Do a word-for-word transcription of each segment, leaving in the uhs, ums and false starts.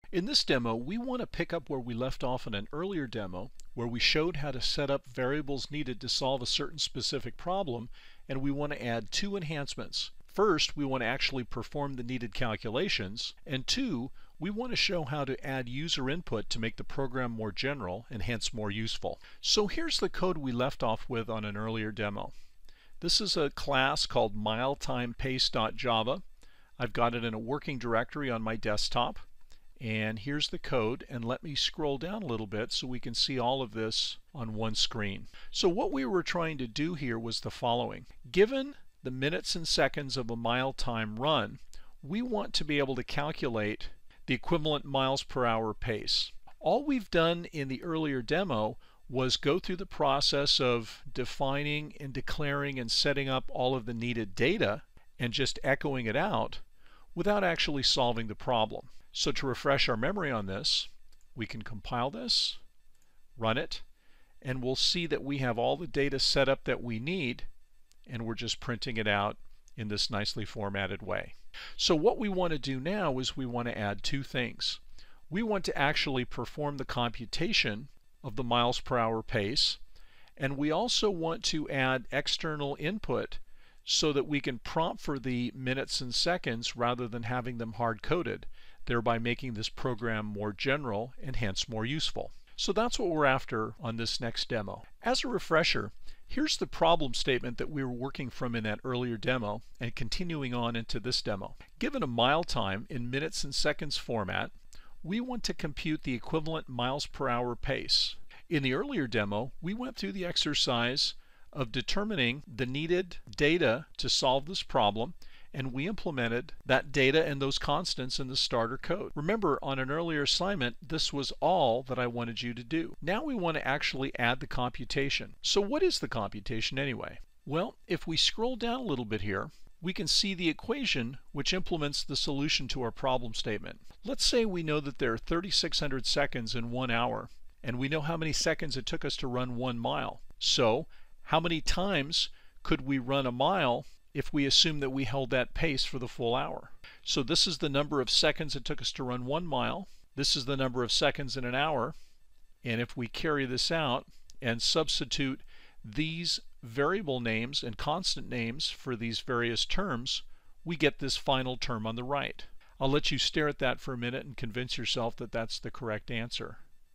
In this demo, we want to pick up where we left off in an earlier demo where we showed how to set up variables needed to solve a certain specific problem, and we want to add two enhancements. First, we want to actually perform the needed calculations, and two, we want to show how to add user input to make the program more general and hence more useful. So here's the code we left off with on an earlier demo. This is a class called mileTimePace.java. I've got it in a working directory on my desktop. And here's the code, and let me scroll down a little bit so we can see all of this on one screen. So what we were trying to do here was the following. Given the minutes and seconds of a mile time run, we want to be able to calculate the equivalent miles per hour pace. All we've done in the earlier demo was go through the process of defining and declaring and setting up all of the needed data and just echoing it out without actually solving the problem. So to refresh our memory on this, we can compile this, run it, and we'll see that we have all the data set up that we need, and we're just printing it out in this nicely formatted way. So what we want to do now is we want to add two things. We want to actually perform the computation of the miles per hour pace, and we also want to add external input so that we can prompt for the minutes and seconds rather than having them hard-coded, thereby making this program more general and hence more useful. So that's what we're after on this next demo. As a refresher, here's the problem statement that we were working from in that earlier demo and continuing on into this demo. Given a mile time in minutes and seconds format, we want to compute the equivalent miles per hour pace. In the earlier demo, we went through the exercise of determining the needed data to solve this problem, and we implemented that data and those constants in the starter code. Remember, on an earlier assignment, this was all that I wanted you to do. Now we want to actually add the computation. So what is the computation anyway? Well, if we scroll down a little bit here, we can see the equation which implements the solution to our problem statement. Let's say we know that there are thirty-six hundred seconds in one hour, and we know how many seconds it took us to run one mile. So how many times could we run a mile if we assume that we held that pace for the full hour? So this is the number of seconds it took us to run one mile. This is the number of seconds in an hour. And if we carry this out and substitute these variable names and constant names for these various terms, we get this final term on the right. I'll let you stare at that for a minute and convince yourself that that's the correct answer.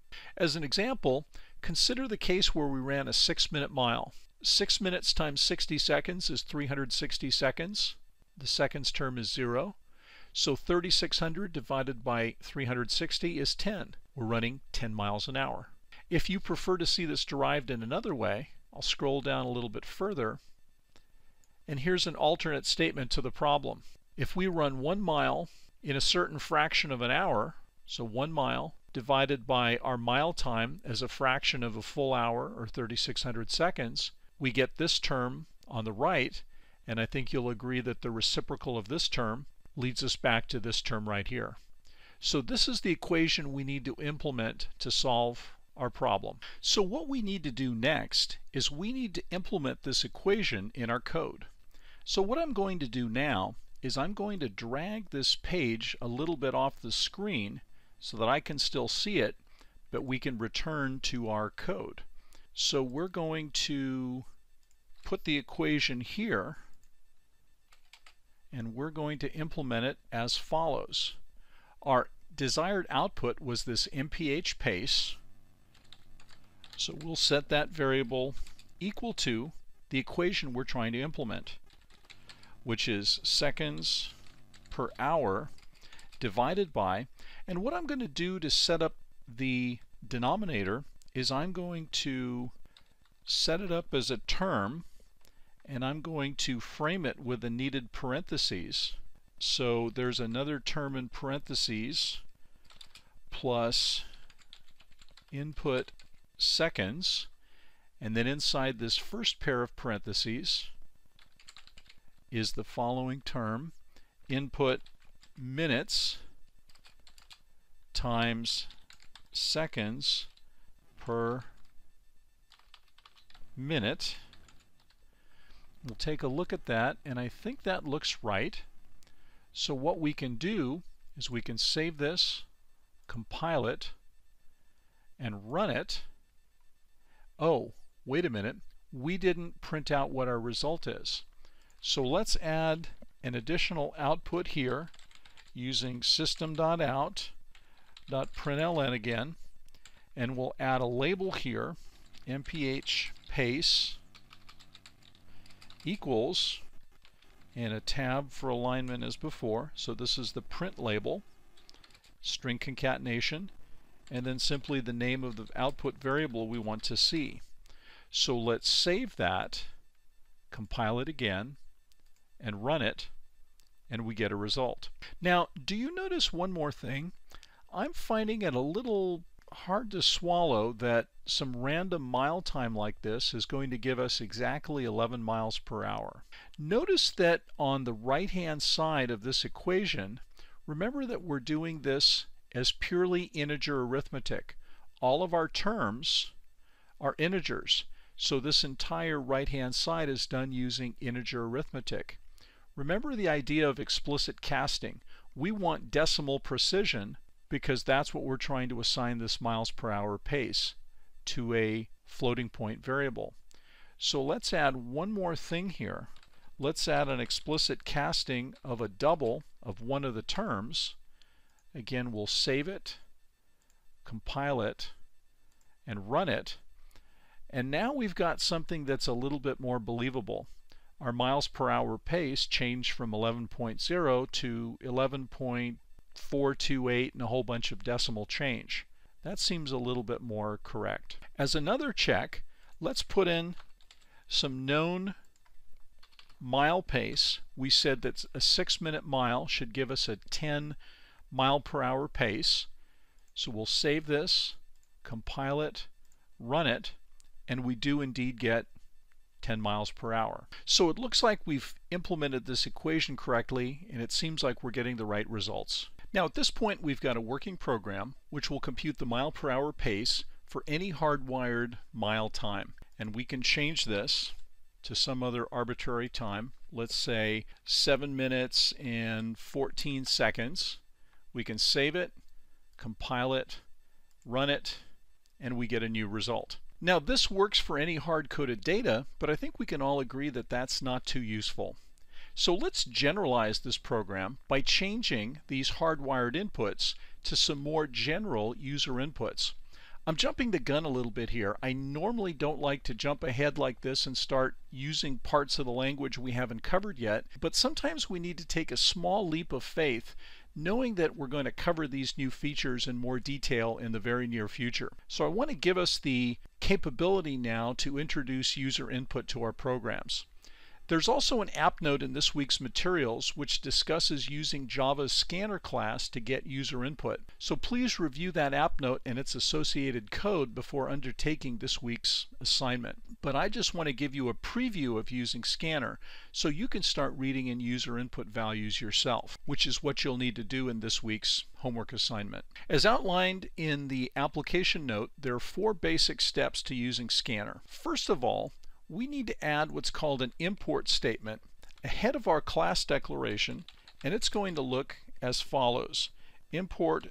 As an example, consider the case where we ran a six-minute mile. Six minutes times sixty seconds is three hundred sixty seconds. The seconds term is zero. So thirty-six hundred divided by three hundred sixty is ten. We're running ten miles an hour. If you prefer to see this derived in another way, I'll scroll down a little bit further. And here's an alternate statement to the problem. If we run one mile in a certain fraction of an hour, so one mile divided by our mile time as a fraction of a full hour, or thirty-six hundred seconds, we get this term on the right, and I think you'll agree that the reciprocal of this term leads us back to this term right here. So this is the equation we need to implement to solve our problem. So what we need to do next is we need to implement this equation in our code. So what I'm going to do now is I'm going to drag this page a little bit off the screen so that I can still see it, but we can return to our code. So we're going to put the equation here, and we're going to implement it as follows. Our desired output was this M P H pace, so we'll set that variable equal to the equation we're trying to implement, which is seconds per hour divided by, and what I'm going to do to set up the denominator is I'm going to set it up as a term, and I'm going to frame it with the needed parentheses. So there's another term in parentheses plus input seconds, and then inside this first pair of parentheses is the following term, input minutes times seconds per minute. We'll take a look at that, and I think that looks right. So what we can do is we can save this, compile it, and run it. Oh, wait a minute, we didn't print out what our result is. So let's add an additional output here using system.out.println again, and we'll add a label here, mph pace equals, and a tab for alignment as before. So this is the print label, string concatenation, and then simply the name of the output variable we want to see. So let's save that, compile it again, and run it, and we get a result. Now, do you notice one more thing? I'm finding it a little hard to swallow that some random mile time like this is going to give us exactly eleven miles per hour. Notice that on the right hand side of this equation, remember that we're doing this as purely integer arithmetic. All of our terms are integers, so this entire right hand side is done using integer arithmetic. Remember the idea of explicit casting. We want decimal precision because that's what we're trying to assign this miles per hour pace to, a floating point variable. So let's add one more thing here. Let's add an explicit casting of a double of one of the terms. Again, we'll save it, compile it, and run it. And now we've got something that's a little bit more believable. Our miles per hour pace changed from eleven point zero to eleven point four two eight and a whole bunch of decimal change. That seems a little bit more correct. As another check, let's put in some known mile pace. We said that a six minute mile should give us a ten mile per hour pace. So we'll save this, compile it, run it, and we do indeed get ten miles per hour. So it looks like we've implemented this equation correctly, and it seems like we're getting the right results. Now at this point we've got a working program which will compute the mile per hour pace for any hardwired mile time. And we can change this to some other arbitrary time. Let's say seven minutes and fourteen seconds. We can save it, compile it, run it, and we get a new result. Now this works for any hard-coded data, but I think we can all agree that that's not too useful. So let's generalize this program by changing these hardwired inputs to some more general user inputs. I'm jumping the gun a little bit here. I normally don't like to jump ahead like this and start using parts of the language we haven't covered yet, but sometimes we need to take a small leap of faith knowing that we're going to cover these new features in more detail in the very near future. So I want to give us the capability now to introduce user input to our programs. There's also an app note in this week's materials which discusses using Java's scanner class to get user input. So please review that app note and its associated code before undertaking this week's assignment. But I just want to give you a preview of using scanner so you can start reading in user input values yourself, which is what you'll need to do in this week's homework assignment. As outlined in the application note, there are four basic steps to using scanner. First of all, we need to add what's called an import statement ahead of our class declaration, and it's going to look as follows. Import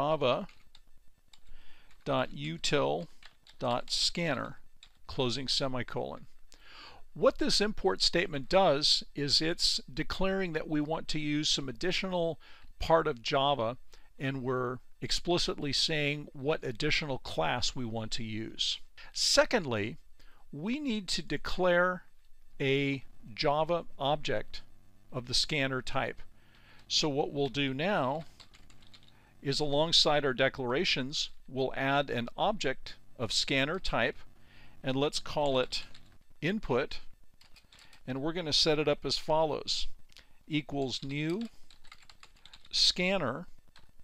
java.util.scanner, closing semicolon. What this import statement does is it's declaring that we want to use some additional part of Java, and we're explicitly saying what additional class we want to use. Secondly, we need to declare a Java object of the scanner type. So what we'll do now is, alongside our declarations, we'll add an object of scanner type, and let's call it input, and we're going to set it up as follows: equals new scanner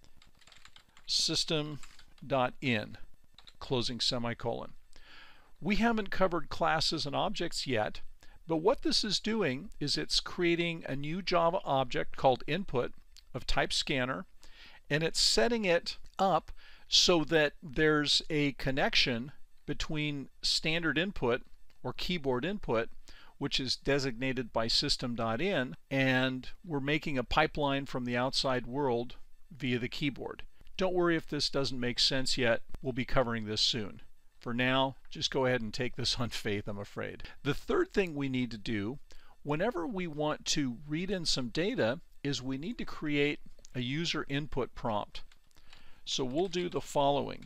system.in, closing semicolon. We haven't covered classes and objects yet, but what this is doing is it's creating a new Java object called input of type scanner, and it's setting it up so that there's a connection between standard input or keyboard input, which is designated by system.in, and we're making a pipeline from the outside world via the keyboard. Don't worry if this doesn't make sense yet. We'll be covering this soon. For now, just go ahead and take this on faith, I'm afraid. The third thing we need to do whenever we want to read in some data is we need to create a user input prompt. So we'll do the following: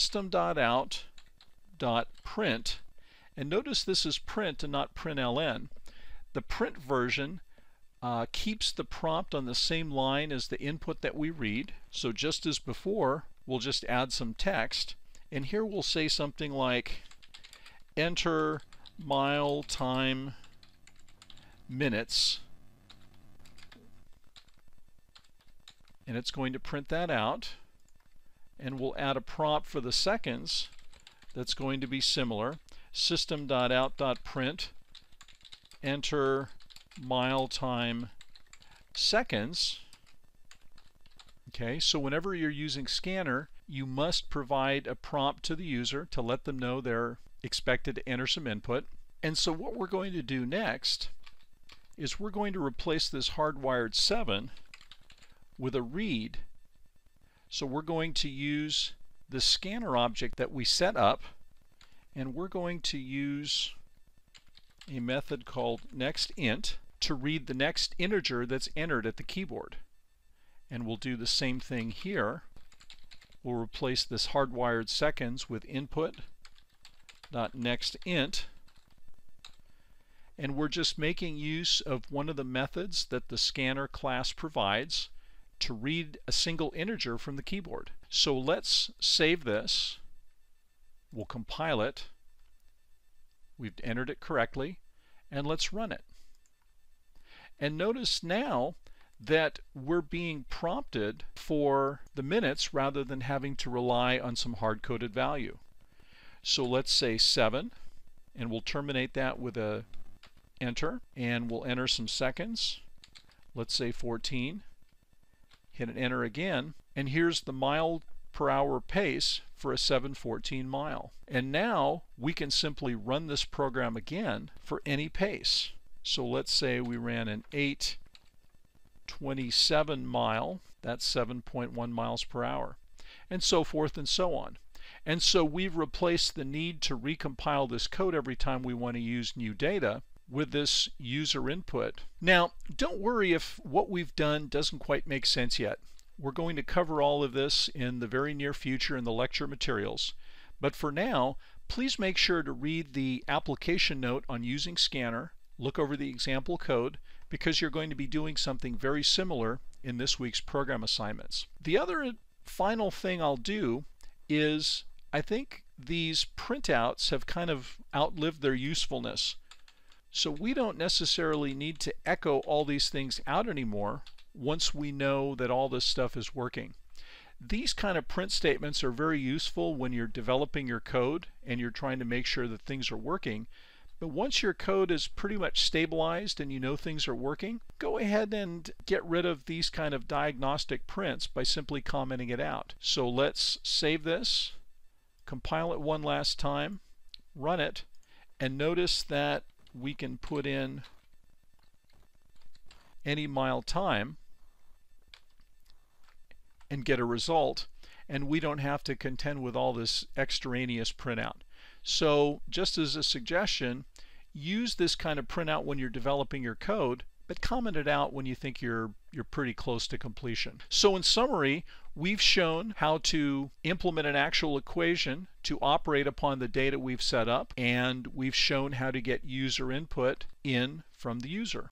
system.out.print, and notice this is print and not println. The print version uh, keeps the prompt on the same line as the input that we read. So just as before, we'll just add some text, and here we'll say something like enter mile time minutes, and it's going to print that out. And we'll add a prompt for the seconds that's going to be similar. System.out.print enter mile time seconds. Okay, so whenever you're using Scanner, you must provide a prompt to the user to let them know they're expected to enter some input. And so what we're going to do next is we're going to replace this hardwired seven with a read. So we're going to use the scanner object that we set up, and we're going to use a method called nextInt to read the next integer that's entered at the keyboard. And we'll do the same thing here. We'll replace this hardwired seconds with input.nextInt, and we're just making use of one of the methods that the scanner class provides to read a single integer from the keyboard. So let's save this. We'll compile it. We've entered it correctly, and let's run it. And notice now that we're being prompted for the minutes rather than having to rely on some hard-coded value. So let's say seven, and we'll terminate that with a enter, and we'll enter some seconds. Let's say fourteen. Hit an enter again, and here's the mile per hour pace for a seven fourteen mile. And now we can simply run this program again for any pace. So let's say we ran an eight twenty-seven mile, that's seven point one miles per hour, and so forth and so on. And so we've replaced the need to recompile this code every time we want to use new data with this user input. Now, don't worry if what we've done doesn't quite make sense yet. We're going to cover all of this in the very near future in the lecture materials. But for now, please make sure to read the application note on using Scanner, look over the example code, because you're going to be doing something very similar in this week's program assignments. The other final thing I'll do is, I think these printouts have kind of outlived their usefulness. So we don't necessarily need to echo all these things out anymore once we know that all this stuff is working. These kind of print statements are very useful when you're developing your code and you're trying to make sure that things are working. But once your code is pretty much stabilized and you know things are working, go ahead and get rid of these kind of diagnostic prints by simply commenting it out. So let's save this, compile it one last time, run it, and notice that we can put in any mile time and get a result, and we don't have to contend with all this extraneous printout. So just as a suggestion, use this kind of printout when you're developing your code, but comment it out when you think you're you're pretty close to completion. So in summary, we've shown how to implement an actual equation to operate upon the data we've set up, and we've shown how to get user input in from the user.